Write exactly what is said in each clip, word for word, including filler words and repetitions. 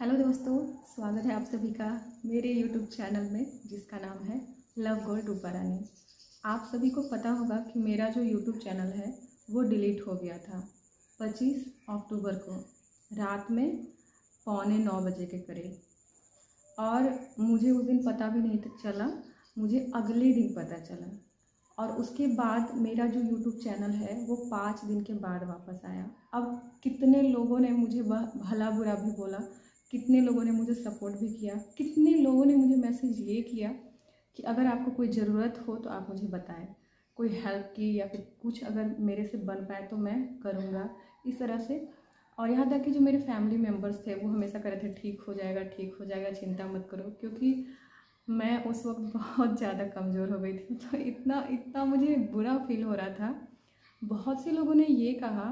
Hello दोस्तों, स्वागत है आप सभी का मेरे यूट्यूब चैनल में जिसका नाम है लव गोल्ड रूपा रानी। आप सभी को पता होगा कि मेरा जो यूट्यूब चैनल है वो डिलीट हो गया था पच्चीस अक्टूबर को रात में पौने नौ बजे के करीब, और मुझे उस दिन पता भी नहीं चला, मुझे अगले दिन पता चला। और उसके बाद मेरा जो यूट्यूब चैनल है वो पाँच दिन के बाद वापस आया। अब कितने लोगों ने मुझे वह भला बुरा भी बोला, कितने लोगों ने मुझे सपोर्ट भी किया, कितने लोगों ने मुझे मैसेज ये किया कि अगर आपको कोई ज़रूरत हो तो आप मुझे बताएं, कोई हेल्प की या फिर कुछ अगर मेरे से बन पाए तो मैं करूँगा, इस तरह से। और यहाँ तक कि जो मेरे फैमिली मेम्बर्स थे वो हमेशा कह रहे थे ठीक हो जाएगा, ठीक हो जाएगा, चिंता मत करो, क्योंकि मैं उस वक्त बहुत ज़्यादा कमज़ोर हो गई थी। तो इतना इतना मुझे बुरा फील हो रहा था। बहुत से लोगों ने ये कहा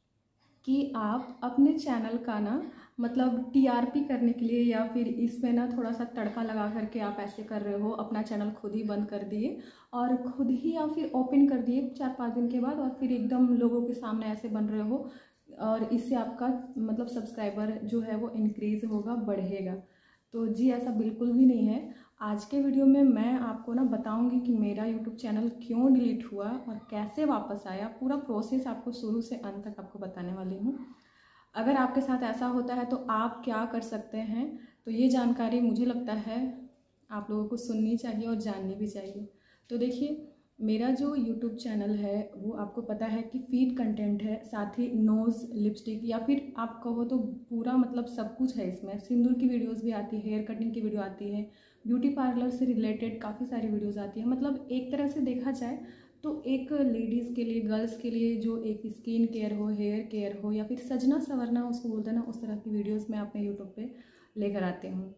कि आप अपने चैनल का ना मतलब टीआरपी करने के लिए या फिर इसमें ना थोड़ा सा तड़का लगा करके आप ऐसे कर रहे हो, अपना चैनल खुद ही बंद कर दिए और खुद ही या फिर ओपन कर दिए चार पाँच दिन के बाद, और फिर एकदम लोगों के सामने ऐसे बन रहे हो और इससे आपका मतलब सब्सक्राइबर जो है वो इंक्रीज़ होगा, बढ़ेगा। तो जी ऐसा बिल्कुल भी नहीं है। आज के वीडियो में मैं आपको ना बताऊंगी कि मेरा यूट्यूब चैनल क्यों डिलीट हुआ और कैसे वापस आया। पूरा प्रोसेस आपको शुरू से अंत तक आपको बताने वाली हूँ। अगर आपके साथ ऐसा होता है तो आप क्या कर सकते हैं, तो ये जानकारी मुझे लगता है आप लोगों को सुननी चाहिए और जाननी भी चाहिए। तो देखिए, मेरा जो यूट्यूब चैनल है वो आपको पता है कि फीड कंटेंट है, साथ ही नोज़, लिपस्टिक या फिर आप कहो तो पूरा मतलब सब कुछ है इसमें। सिंदूर की वीडियोस भी आती है, हेयर कटिंग की वीडियो आती है, ब्यूटी पार्लर से रिलेटेड काफ़ी सारी वीडियोस आती है। मतलब एक तरह से देखा जाए तो एक लेडीज़ के लिए, गर्ल्स के लिए जो एक स्किन केयर हो, हेयर केयर हो या फिर सजना संवरना उसको बोलते हैं ना, उस तरह की वीडियोज़ मैं अपने यूट्यूब पर लेकर आती हूँ।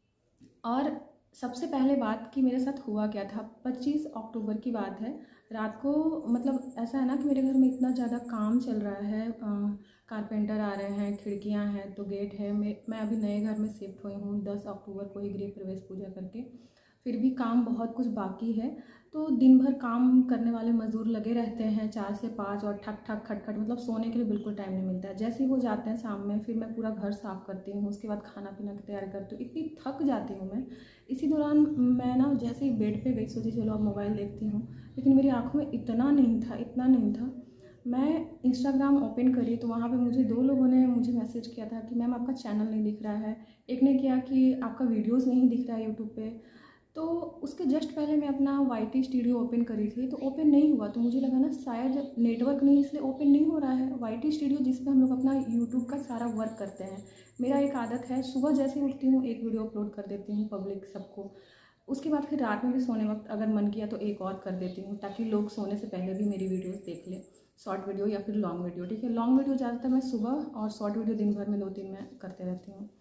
और सबसे पहले बात कि मेरे साथ हुआ क्या था, पच्चीस अक्टूबर की बात है। रात को मतलब ऐसा है ना कि मेरे घर में इतना ज़्यादा काम चल रहा है, कारपेंटर आ रहे हैं, खिड़कियां हैं तो गेट है। मैं मैं अभी नए घर में शिफ्ट हुई हूँ दस अक्टूबर को ही गृह प्रवेश पूजा करके, फिर भी काम बहुत कुछ बाकी है। तो दिन भर काम करने वाले मज़दूर लगे रहते हैं चार से पाँच, और ठक ठक खट खट, मतलब सोने के लिए बिल्कुल टाइम नहीं मिलता है। जैसे ही वो जाते हैं शाम में, फिर मैं पूरा घर साफ़ करती हूँ, उसके बाद खाना पीना की तैयारी करती हूँ। इतनी थक जाती हूँ मैं। इसी दौरान मैं ना जैसे ही बेड पे गई, सोची चलो अब मोबाइल देखती हूँ, लेकिन मेरी आँखों में इतना नहीं था, इतना नहीं था। मैं इंस्टाग्राम ओपन करी तो वहाँ पे मुझे दो लोगों ने मुझे मैसेज किया था कि मैम आपका चैनल नहीं दिख रहा है। एक ने किया कि आपका वीडियोस नहीं दिख रहा है यूट्यूब पे। तो उसके जस्ट पहले मैं अपना वाई टी स्टूडियो ओपन करी थी तो ओपन नहीं हुआ, तो मुझे लगा ना शायद नेटवर्क नहीं, इसलिए ओपन नहीं हो रहा है। वाई टी स्टूडियो जिस पे हम लोग अपना यूट्यूब का सारा वर्क करते हैं, मेरा एक आदत है, सुबह जैसे ही उठती हूँ एक वीडियो अपलोड कर देती हूँ पब्लिक सबको। उसके बाद फिर रात में भी सोने वक्त अगर मन किया तो एक और कर देती हूँ, ताकि लोग सोने से पहले भी मेरी वीडियोस देख लें, शॉर्ट वीडियो या फिर लॉन्ग वीडियो। ठीक है, लॉन्ग वीडियो ज़्यादातर मैं सुबह और शॉर्ट वीडियो दिन भर में दो तीन मैं करते रहती हूँ।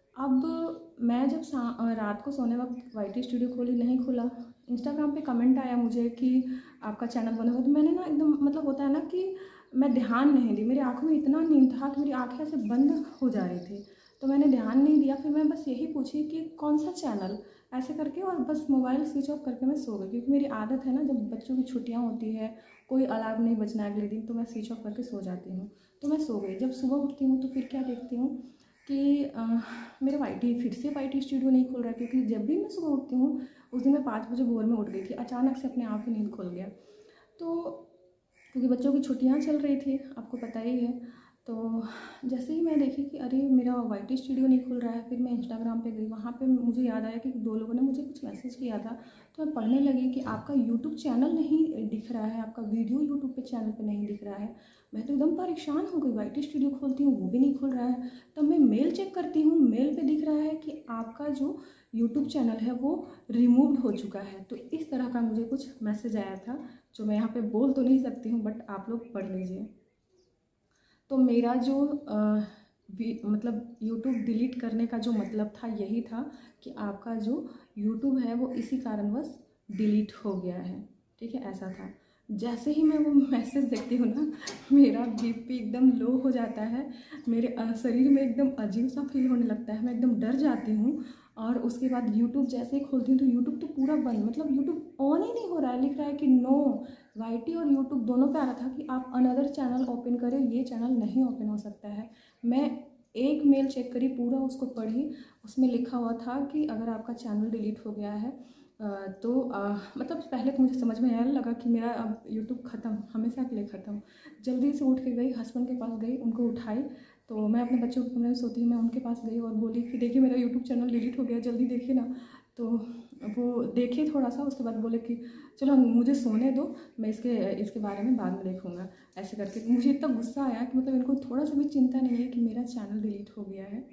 अब मैं जब रात को सोने वक्त वाई टी स्टूडियो खोली, नहीं खुला। इंस्टाग्राम पे कमेंट आया मुझे कि आपका चैनल बंद हो, तो मैंने ना एकदम मतलब होता है ना कि मैं ध्यान नहीं दी, मेरी आँखों में इतना नींद था कि मेरी आँखें ऐसे बंद हो जा रही थी, तो मैंने ध्यान नहीं दिया। फिर मैं बस यही पूछी कि कौन सा चैनल, ऐसे करके, और बस मोबाइल स्विच ऑफ करके मैं सो गई। क्योंकि मेरी आदत है ना, जब बच्चों की छुट्टियाँ होती है, कोई अलार्म नहीं बजना अगले दिन, तो मैं स्विच ऑफ करके सो जाती हूँ। तो मैं सो गई। जब सुबह उठती हूँ तो फिर क्या देखती हूँ कि आ, मेरा वाई टी फिर से वाई टी स्टूडियो नहीं खुल रहा है। क्योंकि जब भी मैं सुबह उठती हूँ, उस दिन मैं पाँच बजे भोर में उठ गई थी, अचानक से अपने आप ही नींद खुल गया। तो क्योंकि बच्चों की छुट्टियाँ चल रही थी, आपको पता ही है। तो जैसे ही मैं देखी कि अरे मेरा वाई टी स्टूडियो नहीं खुल रहा है, फिर मैं इंस्टाग्राम पे गई। वहाँ पे मुझे याद आया कि दो लोगों ने मुझे कुछ मैसेज किया था, तो मैं पढ़ने लगी कि आपका यूट्यूब चैनल नहीं दिख रहा है, आपका वीडियो यूट्यूब पे चैनल पे नहीं दिख रहा है। मैं तो एकदम परेशान हो गई, वाई टी स्टूडियो खोलती हूँ वो भी नहीं खुल रहा है। तब मैं मेल चेक करती हूँ, मेल पे दिख रहा है कि आपका जो यूट्यूब चैनल है वो रिमूव्ड हो चुका है। तो इस तरह का मुझे कुछ मैसेज आया था, जो मैं यहाँ पे बोल तो नहीं सकती हूँ, बट आप लोग पढ़ लीजिए। तो मेरा जो आ, भी, मतलब यूट्यूब डिलीट करने का जो मतलब था यही था कि आपका जो यूट्यूब है वो इसी कारणवश डिलीट हो गया है। ठीक है, ऐसा था। जैसे ही मैं वो मैसेज देखती हूँ ना, मेरा बीपी एकदम लो हो जाता है, मेरे शरीर में एकदम अजीब सा फील होने लगता है, मैं एकदम डर जाती हूँ। और उसके बाद यूट्यूब जैसे ही खोलती हूँ तो यूट्यूब तो पूरा बंद, मतलब यूट्यूब ऑन ही नहीं हो रहा है। लिख रहा है कि नो, वाई टी और यूट्यूब दोनों पे आ रहा था कि आप अनदर चैनल ओपन करें, ये चैनल नहीं ओपन हो सकता है। मैं एक मेल चेक करी, पूरा उसको पढ़ी, उसमें लिखा हुआ था कि अगर आपका चैनल डिलीट हो गया है तो आ, मतलब पहले तो मुझे समझ में आने लगा कि मेरा अब यूट्यूब ख़त्म, हमेशा के लिए ख़त्म। जल्दी से उठ के गई, हस्बैंड के पास गई, उनको उठाई, तो मैं अपने बच्चों के कमरे में सोती हूँ, मैं उनके पास गई और बोली कि देखिए मेरा यूट्यूब चैनल डिलीट हो गया, जल्दी देखिए ना। तो वो देखे थोड़ा सा, उसके बाद बोले कि चलो मुझे सोने दो, मैं इसके इसके बारे में बाद में देखूँगा। ऐसे करके मुझे इतना गुस्सा आया कि मतलब इनको थोड़ा सा भी चिंता नहीं है कि मेरा चैनल डिलीट हो गया है।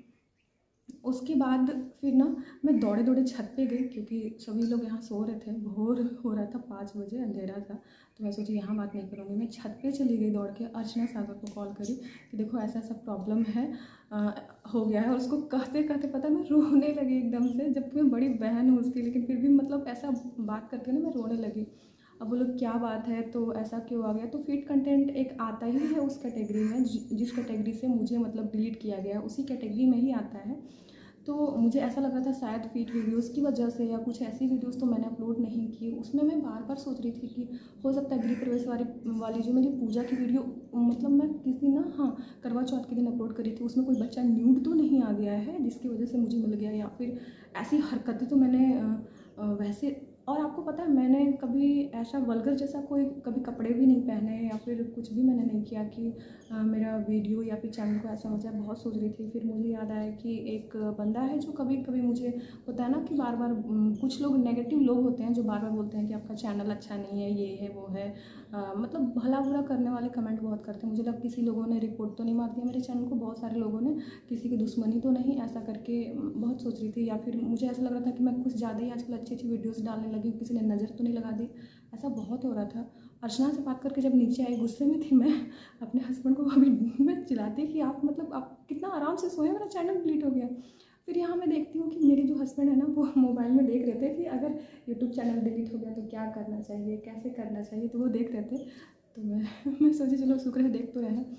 उसके बाद फिर ना मैं दौड़े दौड़े छत पे गई, क्योंकि सभी लोग यहाँ सो रहे थे, भोर हो रहा था, पाँच बजे अंधेरा था, तो मैं सोची यहाँ बात नहीं करूँगी। मैं छत पे चली गई दौड़ के, अर्चना सागर को कॉल करी कि देखो ऐसा ऐसा प्रॉब्लम है, आ, हो गया है। और उसको कहते कहते पता मैं रोने लगी एकदम से, जबकि मैं बड़ी बहन हूँ उसकी, लेकिन फिर भी मतलब ऐसा बात करके ना मैं रोने लगी। अब बोलो क्या बात है, तो ऐसा क्यों आ गया। तो फीड कंटेंट एक आता ही है उस कैटेगरी में, जिस कैटेगरी से मुझे मतलब डिलीट किया गया है उसी कैटेगरी में ही आता है। तो मुझे ऐसा लग रहा था शायद फीड वीडियोस की वजह से या कुछ ऐसी वीडियोस तो मैंने अपलोड नहीं की। उसमें मैं बार बार सोच रही थी कि हो सकता है गृह प्रवेश वाली वाली जो मेरी पूजा की वीडियो, मतलब मैं किस दिन ना, हाँ करवा चौथ के दिन अपलोड करी थी, उसमें कोई बच्चा न्यूड तो नहीं आ गया है जिसकी वजह से मुझे मिल गया, या फिर ऐसी हरकतें तो मैंने वैसे। और आपको पता है मैंने कभी ऐसा वल्गर जैसा कोई कभी कपड़े भी नहीं पहने या फिर कुछ भी मैंने नहीं किया कि आ, मेरा वीडियो या फिर चैनल को ऐसा हो जाए। बहुत सोच रही थी, फिर मुझे याद आया कि एक बंदा है जो कभी कभी मुझे होता है ना कि बार बार कुछ लोग नेगेटिव लोग होते हैं जो बार बार बोलते हैं कि आपका चैनल अच्छा नहीं है, ये है वो है, आ, मतलब भला बुरा करने वाले कमेंट बहुत करते हैं। मुझे लगा किसी लोगों ने रिपोर्ट तो नहीं मार दिया मेरे चैनल को, बहुत सारे लोगों ने, किसी की दुश्मनी तो नहीं, ऐसा करके बहुत सोच रही थी। या फिर मुझे ऐसा लग रहा था कि मैं कुछ ज़्यादा ही आजकल अच्छी अच्छी वीडियोज़ डालने लगी, किसी ने नज़र तो नहीं लगा दी, ऐसा बहुत हो रहा था। अर्चना से बात करके जब नीचे आई, गुस्से में थी मैं, अपने हस्बैंड को अभी मैं चिल्लाती कि आप मतलब आप कितना आराम से सोए, मेरा चैनल डिलीट हो गया। फिर यहाँ मैं देखती हूँ कि मेरे जो हस्बैंड है ना वो मोबाइल में देख रहे थे कि अगर यूट्यूब चैनल डिलीट हो गया तो क्या करना चाहिए, कैसे करना चाहिए, तो वो देख रहे थे। तो मैं मैं सोची चलो शुक्र है देख तो रहे हैं।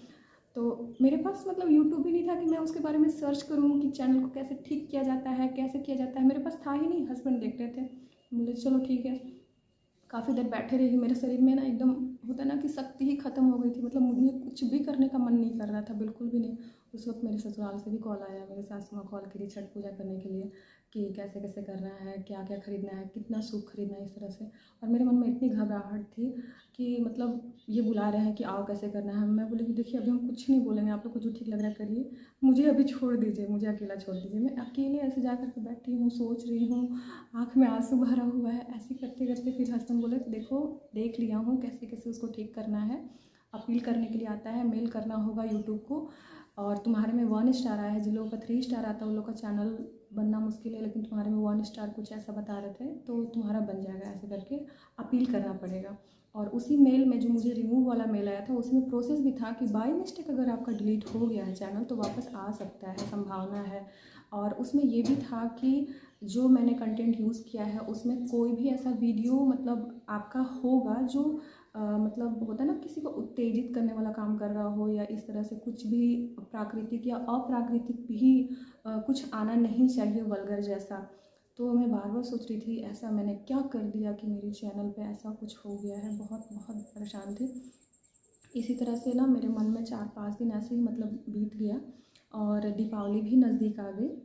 तो मेरे पास मतलब यूट्यूब भी नहीं था कि मैं उसके बारे में सर्च करूँ कि चैनल को कैसे ठीक किया जाता है, कैसे किया जाता है, मेरे पास था ही नहीं। हस्बैंड देख रहे थे, बोले चलो ठीक है। काफ़ी देर बैठे रही, मेरे शरीर में ना एकदम होता है ना कि शक्ति ही खत्म हो गई थी, मतलब मुझे कुछ भी करने का मन नहीं कर रहा था, बिल्कुल भी नहीं। उस वक्त मेरे ससुराल से भी कॉल आया, मेरे सासू माँ कॉल करी छठ पूजा करने के लिए कि कैसे कैसे करना है, क्या क्या खरीदना है, कितना सूप खरीदना है, इस तरह से। और मेरे मन में इतनी घबराहट थी कि मतलब ये बुला रहे हैं कि आओ कैसे करना है। मैं बोली कि देखिए अभी हम कुछ नहीं बोलेंगे, आप लोग को जो ठीक लग रहा है करिए, मुझे अभी छोड़ दीजिए, मुझे अकेला छोड़ दीजिए। मैं अकेले ऐसे जा करके बैठी हूँ, सोच रही हूँ, आँख में आंसू भरा हुआ है। ऐसे करते करते फिर हस्बैंड बोले देखो देख लिया हूँ कैसे कैसे उसको ठीक करना है, अपील करने के लिए आता है, मेल करना होगा यूट्यूब को, और तुम्हारे में वन स्टार आया है, जिन लोगों का थ्री स्टार आता है उन लोग का चैनल बनना मुश्किल है, लेकिन तुम्हारे में वन स्टार कुछ ऐसा बता रहे थे, तो तुम्हारा बन जाएगा। ऐसे करके अपील करना पड़ेगा। और उसी मेल में जो मुझे रिमूव वाला मेल आया था उसमें प्रोसेस भी था कि बाय मिस्टेक अगर आपका डिलीट हो गया है चैनल तो वापस आ सकता है, संभावना है। और उसमें ये भी था कि जो मैंने कंटेंट यूज़ किया है उसमें कोई भी ऐसा वीडियो मतलब आपका होगा जो आ, मतलब होता है ना किसी को उत्तेजित करने वाला काम कर रहा हो, या इस तरह से कुछ भी प्राकृतिक या अप्राकृतिक भी आ, कुछ आना नहीं चाहिए वल्गर जैसा। तो मैं बार बार सोच रही थी ऐसा मैंने क्या कर दिया कि मेरे चैनल पे ऐसा कुछ हो गया है, बहुत बहुत परेशान थी। इसी तरह से ना मेरे मन में चार पाँच दिन ऐसे ही मतलब बीत गया, और दीपावली भी नज़दीक आ गई।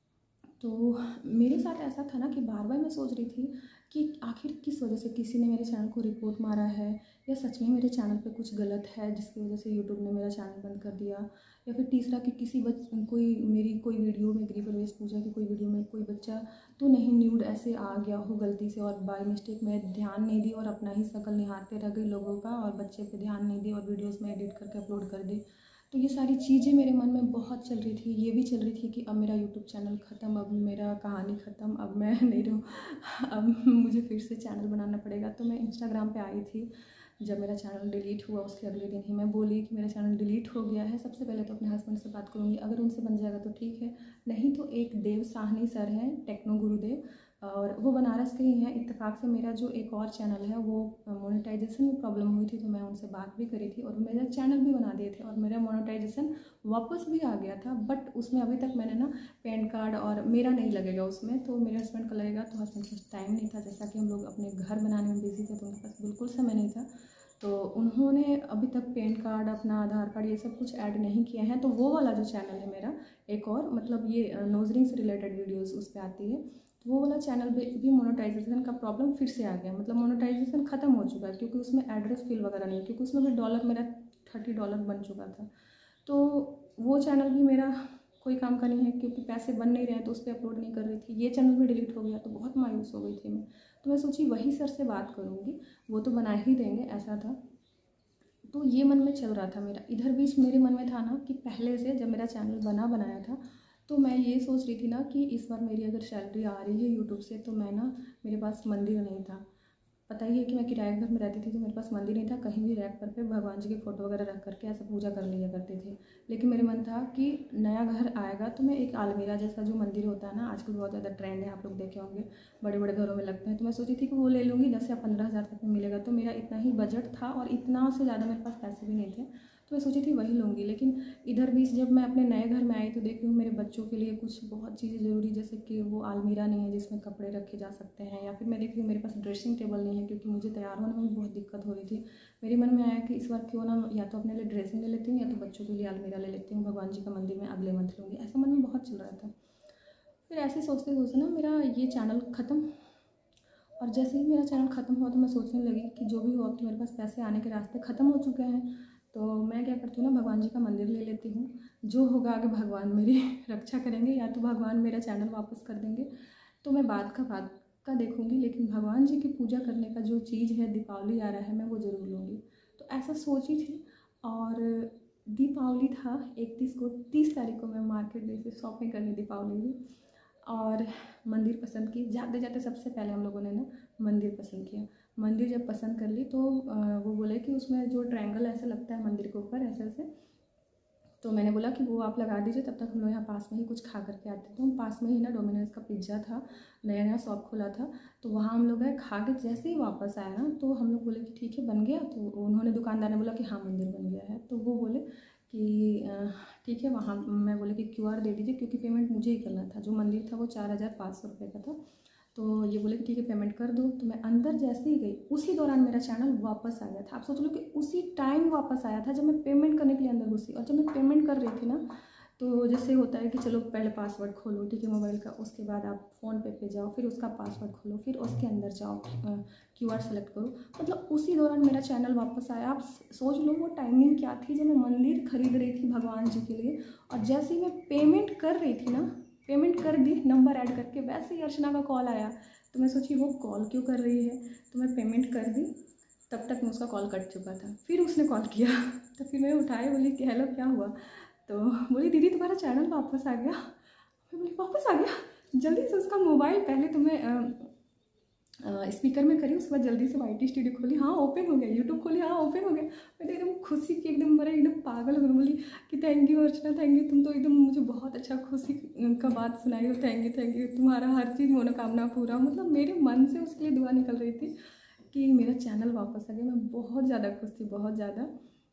तो मेरे साथ ऐसा था ना कि बार बार मैं सोच रही थी कि आखिर किस वजह से किसी ने मेरे चैनल को रिपोर्ट मारा है, या सच में मेरे चैनल पे कुछ गलत है जिसकी वजह से यूट्यूब ने मेरा चैनल बंद कर दिया। या फिर तीसरा कि किसी बच कोई मेरी कोई वीडियो में गृह प्रवेश पूजा की कोई वीडियो में कोई बच्चा तो नहीं न्यूड ऐसे आ गया हो गलती से, और बाय मिस्टेक मैं ध्यान नहीं दी और अपना ही शक्ल निहारते रह गई लोगों का, और बच्चे पे ध्यान नहीं दी और वीडियोज़ में एडिट करके अपलोड कर दी। तो ये सारी चीज़ें मेरे मन में बहुत चल रही थी। ये भी चल रही थी कि अब मेरा यूट्यूब चैनल ख़त्म, अब मेरा कहानी ख़त्म, अब मैं नहीं रहूँ, अब मुझे फिर से चैनल बनाना पड़ेगा। तो मैं इंस्टाग्राम पे आई थी, जब मेरा चैनल डिलीट हुआ उसके अगले दिन ही मैं बोली कि मेरा चैनल डिलीट हो गया है। सबसे पहले तो अपने हस्बैंड से बात करूँगी, अगर उनसे बन जाएगा तो ठीक है, नहीं तो एक देव साहनी सर हैं टेक्नो गुरुदेव, और वो बनारस के ही हैं। इत्तेफाक से मेरा जो एक और चैनल है वो मोनेटाइजेशन में प्रॉब्लम हुई थी, तो मैं उनसे बात भी करी थी और मेरा चैनल भी बना दिए थे और मेरा मोनेटाइजेशन वापस भी आ गया था। बट उसमें अभी तक मैंने ना पैन कार्ड और मेरा नहीं लगेगा उसमें, तो मेरे हस्बैंड का लगेगा। तो हस्बैंड के पास टाइम नहीं था, जैसा कि हम लोग अपने घर बनाने में बिजी थे तो उनके पास बिल्कुल समय नहीं था। तो उन्होंने अभी तक पैन कार्ड, अपना आधार कार्ड ये सब कुछ ऐड नहीं किया है। तो वो वाला जो चैनल है मेरा एक और, मतलब ये नोज रिंग से रिलेटेड वीडियोस उस पर आती है, तो वो वाला चैनल भी मोनेटाइजेशन का प्रॉब्लम फिर से आ गया। मतलब मोनेटाइजेशन ख़त्म हो चुका है क्योंकि उसमें एड्रेस फिल वगैरह नहीं है, क्योंकि उसमें भी डॉलर मेरा थर्टी डॉलर बन चुका था। तो वो चैनल भी मेरा कोई काम का नहीं है क्योंकि पैसे बन नहीं रहे हैं, तो उस पर अपलोड नहीं कर रही थी। ये चैनल भी डिलीट हो गया तो बहुत मायूस हो गई थी मैं। तो मैं सोची वही सर से बात करूँगी, वो तो बना ही देंगे, ऐसा था। तो ये मन में चल रहा था मेरा। इधर बीच मेरे मन में था ना कि पहले से जब मेरा चैनल बना बनाया था तो मैं ये सोच रही थी ना कि इस बार मेरी अगर सैलरी आ रही है यूट्यूब से तो मैं ना, मेरे पास मंदिर नहीं था, पता ही है कि मैं किराए घर में रहती थी, तो मेरे पास मंदिर नहीं था। कहीं भी रैक पर पे भगवान जी की फ़ोटो वगैरह रख करके ऐसा पूजा कर लिया करते थे। लेकिन मेरे मन था कि नया घर आएगा तो मैं एक अलमीरा जैसा जो मंदिर होता है ना, आजकल बहुत ज़्यादा ट्रेंड है, आप लोग देखे होंगे, बड़े बड़े घरों में लगते हैं। तो मैं सोची थी कि वो ले लूँगी, दस या पंद्रह हज़ार तक में मिलेगा। तो मेरा इतना ही बजट था और इतना से ज़्यादा मेरे पास पैसे भी नहीं थे, तो मैं सोची थी वही लूँगी। लेकिन इधर बीच जब मैं अपने नए घर में आई तो देखी हूँ मेरे बच्चों के लिए कुछ बहुत चीज़ें ज़रूरी, जैसे कि वो अलमीरा नहीं है जिसमें कपड़े रखे जा सकते हैं, या फिर मैं देखी हूँ मेरे पास ड्रेसिंग टेबल नहीं है क्योंकि मुझे तैयार होने में भी बहुत दिक्कत हो रही थी। मेरे मन में आया कि इस बार क्यों ना या तो अपने लिए ड्रेसिंग ले लेती हूँ या तो बच्चों के लिए अलमीरा ले लेती हूँ। भगवान जी का मंदिर में अगले मंथ लूँगी, ऐसा मन में बहुत चल रहा था। फिर ऐसे सोचते सोचते ना मेरा ये चैनल ख़त्म, और जैसे ही मेरा चैनल ख़त्म हुआ तो मैं सोचने लगी कि जो भी हो, अब तो मेरे पास पैसे आने के रास्ते ख़त्म हो चुके हैं, तो मैं क्या करती हूँ ना, भगवान जी का मंदिर ले लेती हूँ। जो होगा आगे भगवान मेरी रक्षा करेंगे, या तो भगवान मेरा चैनल वापस कर देंगे, तो मैं बाद का बात का देखूँगी। लेकिन भगवान जी की पूजा करने का जो चीज़ है, दीपावली आ रहा है, मैं वो ज़रूर लूँगी। तो ऐसा सोची थी। और दीपावली था इकतीस को, तीस तारीख को मैं मार्केट गई थी शॉपिंग करने दीपावली की, और मंदिर पसंद की। जाते जाते सबसे पहले हम लोगों ने ना मंदिर पसंद किया। मंदिर जब पसंद कर ली तो वो बोले कि उसमें जो ट्रायंगल ऐसा लगता है मंदिर के ऊपर ऐसे ऐसे, तो मैंने बोला कि वो आप लगा दीजिए, तब तक हम लोग यहाँ पास में ही कुछ खा करके आते थे। हम पास में ही ना डोमिनोज का पिज्ज़ा था, नया नया शॉप खुला था, तो वहाँ हम लोग गए, खा के जैसे ही वापस आया ना तो हम लोग बोले कि ठीक है बन गया। तो उन्होंने, दुकानदार ने बोला कि हाँ मंदिर बन गया है। तो वो बोले कि ठीक है, वहाँ मैं बोले कि क्यू आर दे दीजिए, क्योंकि पेमेंट मुझे ही करना था। जो मंदिर था वो चार हज़ार पाँच सौ रुपये का था। तो ये बोले कि ठीक है पेमेंट कर दो। तो मैं अंदर जैसे ही गई उसी दौरान मेरा चैनल वापस आ गया था। आप सोच लो कि उसी टाइम वापस आया था जब मैं पेमेंट करने के लिए अंदर घुसी। और जब मैं पेमेंट कर रही थी ना, तो जैसे होता है कि चलो पहले पासवर्ड खोलो, ठीक है, मोबाइल का, उसके बाद आप फ़ोन पे पे जाओ, फिर उसका पासवर्ड खोलो, फिर उसके अंदर जाओ, क्यू आर सेलेक्ट करो, मतलब उसी दौरान मेरा चैनल वापस आया। आप सोच लो वो टाइमिंग क्या थी जब मैं मंदिर खरीद रही थी भगवान जी के लिए, और जैसे ही मैं पेमेंट कर रही थी ना, पेमेंट कर दी नंबर ऐड करके, वैसे ही अर्चना का कॉल आया। तो मैं सोची वो कॉल क्यों कर रही है, तो मैं पेमेंट कर दी, तब तक मैं उसका कॉल कट चुका था। फिर उसने कॉल किया तो फिर मैं उठाए, बोली कि हेलो क्या हुआ, तो बोली दीदी तुम्हारा चैनल वापस आ गया। मैं बोली वापस आ गया, जल्दी से उसका मोबाइल पहले तो मैं स्पीकर में करी, उसके बाद जल्दी से वाई टी स्टूडियो खोली, हाँ ओपन हो गया, यूट्यूब खोली, हाँ ओपन हो गया। मैं तो एकदम खुशी की एकदम मेरा एकदम पागल हो गई। बोली कि thank you Archana, thank you, तुम तो एकदम मुझे बहुत अच्छा खुशी का बात सुनाई हो, थैंक यू थैंक यू, तुम्हारा हर चीज़ मनोकामना पूरा। मतलब मेरे मन से उसके लिए दुआ निकल रही थी कि मेरा चैनल वापस आ गया। मैं बहुत ज़्यादा खुश थी, बहुत ज़्यादा।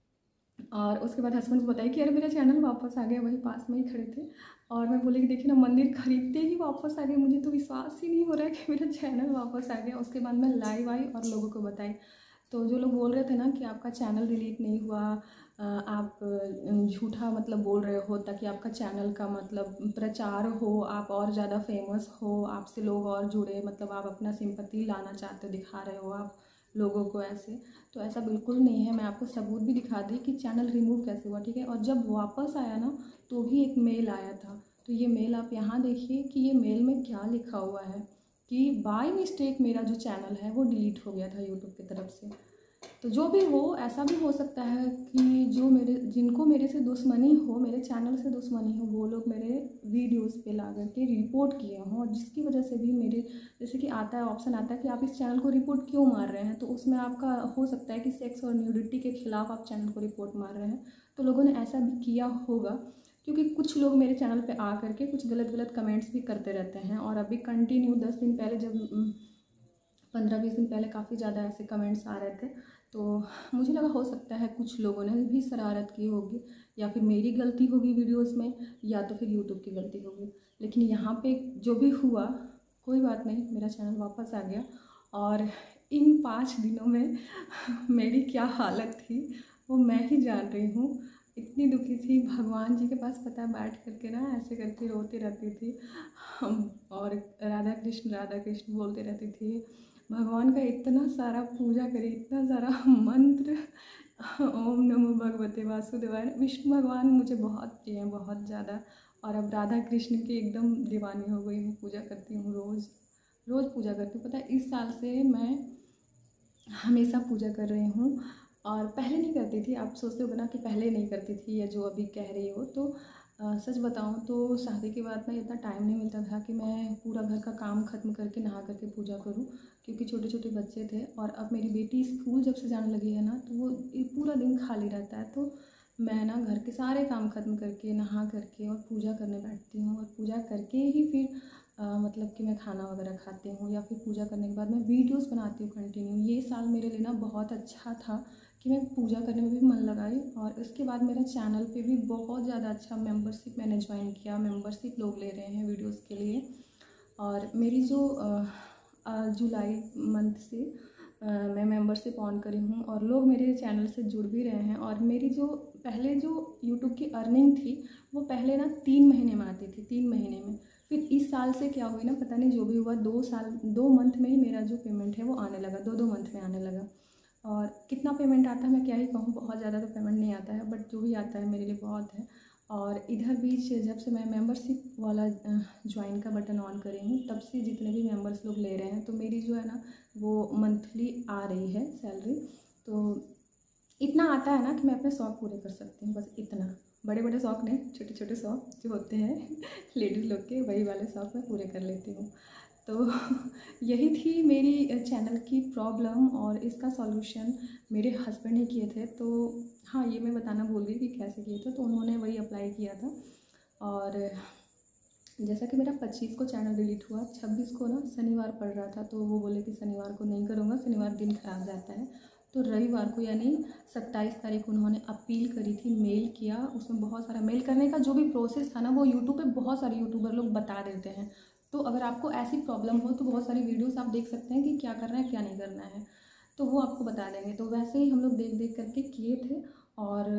और उसके बाद हस्बैंड को बताया कि अरे मेरा चैनल वापस आ गया, वही पास में ही खड़े थे। और मैं बोली कि देखिए ना, मंदिर खरीदते ही वापस आ गया, मुझे तो विश्वास ही नहीं हो रहा है कि मेरा चैनल वापस आ गया। उसके बाद मैं लाइव आई और लोगों को बताई। तो जो लोग बोल रहे थे ना कि आपका चैनल डिलीट नहीं हुआ, आप झूठा मतलब बोल रहे हो ताकि आपका चैनल का मतलब प्रचार हो, आप और ज़्यादा फेमस हो, आपसे लोग और जुड़े, मतलब आप अपना सिंपैथी लाना चाहते हो, दिखा रहे हो आप लोगों को ऐसे, तो ऐसा बिल्कुल नहीं है। मैं आपको सबूत भी दिखा दी कि चैनल रिमूव कैसे हुआ, ठीक है। और जब वापस आया ना तो भी एक मेल आया था। तो ये मेल आप यहाँ देखिए कि ये मेल में क्या लिखा हुआ है कि बाय मिस्टेक मेरा जो चैनल है वो डिलीट हो गया था यूट्यूब की तरफ से। तो जो भी हो, ऐसा भी हो सकता है कि जो मेरे जिनको मेरे से दुश्मनी हो, मेरे चैनल से दुश्मनी हो, वो लोग मेरे वीडियोस पे ला करके रिपोर्ट किए हों, और जिसकी वजह से भी मेरे, जैसे कि आता है ऑप्शन आता है कि आप इस चैनल को रिपोर्ट क्यों मार रहे हैं, तो उसमें आपका हो सकता है कि सेक्स और न्यूडिटी के खिलाफ आप चैनल को रिपोर्ट मार रहे हैं। तो लोगों ने ऐसा भी किया होगा, क्योंकि कुछ लोग मेरे चैनल पे आ करके कुछ गलत गलत कमेंट्स भी करते रहते हैं। और अभी कंटिन्यू दस दिन पहले, जब पंद्रह बीस दिन पहले काफ़ी ज़्यादा ऐसे कमेंट्स आ रहे थे, तो मुझे लगा हो सकता है कुछ लोगों ने भी शरारत की होगी, या फिर मेरी गलती होगी वीडियोस में, या तो फिर यूट्यूब की गलती होगी। लेकिन यहाँ पे जो भी हुआ कोई बात नहीं, मेरा चैनल वापस आ गया। और इन पाँच दिनों में मेरी क्या हालत थी वो मैं ही जान रही हूँ। इतनी दुखी थी, भगवान जी के पास पता है बैठ करके ना ऐसे करके रोती रहती थी हम, और राधा कृष्ण राधा कृष्ण बोलते रहती थी। भगवान का इतना सारा पूजा करी, इतना सारा मंत्र, ओम नमो भगवते वासुदेवाय। विष्णु भगवान मुझे बहुत प्रिय हैं, बहुत ज़्यादा। और अब राधा कृष्ण की एकदम दीवानी हो गई हूँ, पूजा करती हूँ, रोज़ रोज़ पूजा करती हूँ। पता है इस साल से मैं हमेशा पूजा कर रही हूँ, और पहले नहीं करती थी। आप सोचते हो ना कि पहले नहीं करती थी या जो अभी कह रही हो, तो आ, सच बताऊँ तो शादी के बाद में इतना टाइम नहीं मिलता था कि मैं पूरा घर का काम ख़त्म करके नहा करके पूजा करूँ, क्योंकि छोटे छोटे बच्चे थे। और अब मेरी बेटी स्कूल जब से जाने लगी है ना, तो वो पूरा दिन खाली रहता है। तो मैं ना घर के सारे काम ख़त्म करके नहा करके और पूजा करने बैठती हूँ, और पूजा करके ही फिर आ, मतलब कि मैं खाना वगैरह खाती हूँ, या फिर पूजा करने के बाद मैं वीडियोस बनाती हूँ कंटिन्यू। ये साल मेरे लिए ना बहुत अच्छा था कि मैं पूजा करने में भी मन लगाई, और इसके बाद मेरा चैनल पे भी बहुत ज़्यादा अच्छा मेंबरशिप मैंने ज्वाइन किया। मेंबरशिप लोग ले रहे हैं वीडियोस के लिए। और मेरी जो आ, आ, जुलाई मंथ से आ, मैं मेंबरशिप ऑन करी हूँ, और लोग मेरे चैनल से जुड़ भी रहे हैं। और मेरी जो पहले जो यूट्यूब की अर्निंग थी वो पहले ना तीन महीने में आती थी, तीन महीने में। फिर इस साल से क्या हुई ना, पता नहीं, जो भी हुआ, दो साल दो मंथ में ही मेरा जो पेमेंट है वो आने लगा, दो दो मंथ में आने लगा। और कितना पेमेंट आता है मैं क्या ही कहूँ, बहुत ज़्यादा तो पेमेंट नहीं आता है, बट जो भी आता है मेरे लिए बहुत है। और इधर बीच जब से मैं मेंबरशिप वाला ज्वाइन का बटन ऑन करी हूँ, तब से जितने भी मेंबर्स लोग ले रहे हैं, तो मेरी जो है ना वो मंथली आ रही है सैलरी। तो इतना आता है ना कि मैं अपने शौक़ पूरे कर सकती हूँ, बस इतना। बड़े बड़े शौक़ नहीं, छोटे छोटे शौक़ जो होते हैं लेडीज़ लोग के, वही वाले शौक़ मैं पूरे कर लेती हूँ। तो यही थी मेरी चैनल की प्रॉब्लम, और इसका सॉल्यूशन मेरे हस्बैंड ने किए थे। तो हाँ, ये मैं बताना भूल गई कि कैसे किए थे। तो उन्होंने वही अप्लाई किया था, और जैसा कि मेरा पच्चीस को चैनल डिलीट हुआ, छब्बीस को ना शनिवार पड़ रहा था, तो वो बोले कि शनिवार को नहीं करूँगा, शनिवार दिन खराब जाता है। तो रविवार को यानी सत्ताईस तारीख को उन्होंने अपील करी थी, मेल किया। उसमें बहुत सारा मेल करने का जो भी प्रोसेस था ना, वो यूट्यूब पे बहुत सारे यूट्यूबर लोग बता देते हैं। तो अगर आपको ऐसी प्रॉब्लम हो तो बहुत सारी वीडियोस आप देख सकते हैं कि क्या करना है क्या नहीं करना है, तो वो आपको बता देंगे। तो वैसे ही हम लोग देख देख करके किए थे, और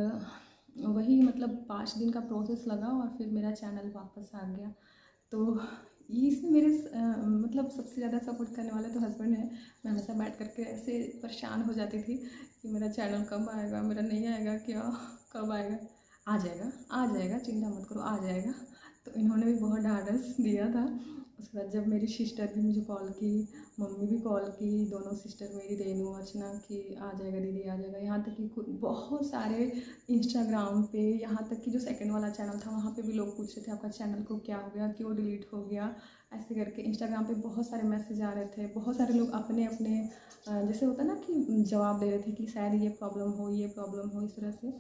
वही मतलब पाँच दिन का प्रोसेस लगा, और फिर मेरा चैनल वापस आ गया। तो इसमें मेरे आ, मतलब सबसे ज़्यादा सपोर्ट करने वाले तो हस्बैंड है। मैं हमेशा बैठ करके ऐसे परेशान हो जाती थी कि मेरा चैनल कब आएगा, मेरा नहीं आएगा क्या, कब आएगा। आ जाएगा आ जाएगा, चिंता मत करो, आ जाएगा। तो इन्होंने भी बहुत ढाढ़स दिया था। उसके बाद जब मेरी सिस्टर भी मुझे कॉल की, मम्मी भी कॉल की, दोनों सिस्टर मेरी रेनू अर्चना कि आ जाएगा दीदी, आ जाएगा। यहाँ तक कि बहुत सारे इंस्टाग्राम पे, यहाँ तक कि जो सेकंड वाला चैनल था वहाँ पे भी लोग पूछ रहे थे आपका चैनल को क्या हो गया, क्यों डिलीट हो गया, ऐसे करके। इंस्टाग्राम पे बहुत सारे मैसेज आ रहे थे, बहुत सारे लोग अपने अपने जैसे होता ना कि जवाब दे रहे थे कि शायद ये प्रॉब्लम हो, ये प्रॉब्लम हो, इस तरह से।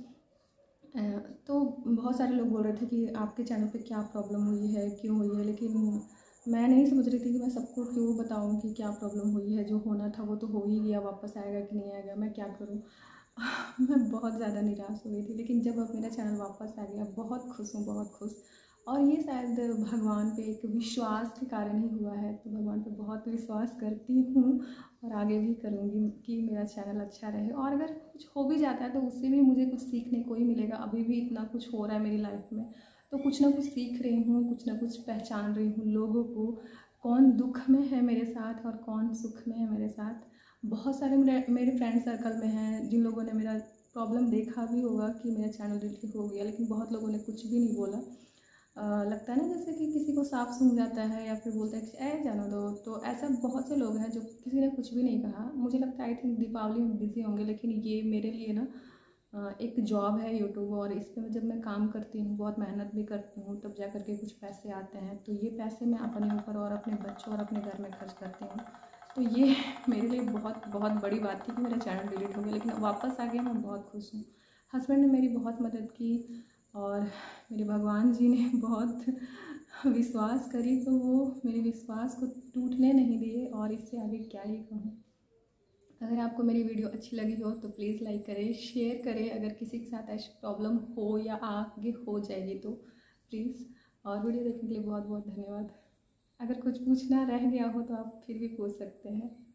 तो बहुत सारे लोग बोल रहे थे कि आपके चैनल पे क्या प्रॉब्लम हुई है, क्यों हुई है। लेकिन मैं नहीं समझ रही थी कि मैं सबको क्यों बताऊं कि क्या प्रॉब्लम हुई है। जो होना था वो तो हो ही गया, वापस आएगा कि नहीं आएगा, मैं क्या करूं। मैं बहुत ज़्यादा निराश हो गई थी। लेकिन जब अब मेरा चैनल वापस आ गया, बहुत खुश हूँ, बहुत खुश। और ये शायद भगवान पे एक विश्वास के कारण ही हुआ है। तो भगवान पे बहुत विश्वास करती हूँ, और आगे भी करूँगी कि मेरा चैनल अच्छा रहे। और अगर कुछ हो भी जाता है तो उससे भी मुझे कुछ सीखने को ही मिलेगा। अभी भी इतना कुछ हो रहा है मेरी लाइफ में, तो कुछ ना कुछ सीख रही हूँ, कुछ ना कुछ पहचान रही हूँ लोगों को, कौन दुख में है मेरे साथ और कौन सुख में है मेरे साथ। बहुत सारे मेरे मेरे फ्रेंड सर्कल में हैं जिन लोगों ने मेरा प्रॉब्लम देखा भी होगा कि मेरा चैनल डिलीट हो गया, लेकिन बहुत लोगों ने कुछ भी नहीं बोला। आ, लगता है ना जैसे कि किसी को सांप सूंघ जाता है, या फिर बोलता है कि ऐ जानो दो। तो ऐसा बहुत से लोग हैं जो किसी ने कुछ भी नहीं कहा। मुझे लगता है आई थिंक दीपावली में बिजी होंगे, लेकिन ये मेरे लिए ना एक जॉब है यूट्यूब, और इस पर जब मैं काम करती हूँ, बहुत मेहनत भी करती हूँ, तब जा करके कुछ पैसे आते हैं। तो ये पैसे मैं अपने ऊपर और अपने बच्चों और अपने घर में खर्च करती हूँ। तो ये मेरे लिए बहुत बहुत बड़ी बात थी कि मेरा चैनल डिलीट हो गया, लेकिन वापस आ गया। मैं बहुत खुश हूँ। हस्बैंड ने मेरी बहुत मदद की, और मेरे भगवान जी ने बहुत विश्वास करी, तो वो मेरे विश्वास को टूटने नहीं दिए। और इससे आगे क्या ही कहूँ। अगर आपको मेरी वीडियो अच्छी लगी हो तो प्लीज़ लाइक करें, शेयर करें। अगर किसी के साथ ऐसी प्रॉब्लम हो या आगे हो जाएगी तो प्लीज़। और वीडियो देखने के लिए बहुत बहुत धन्यवाद। अगर कुछ पूछना रह गया हो तो आप फिर भी पूछ सकते हैं।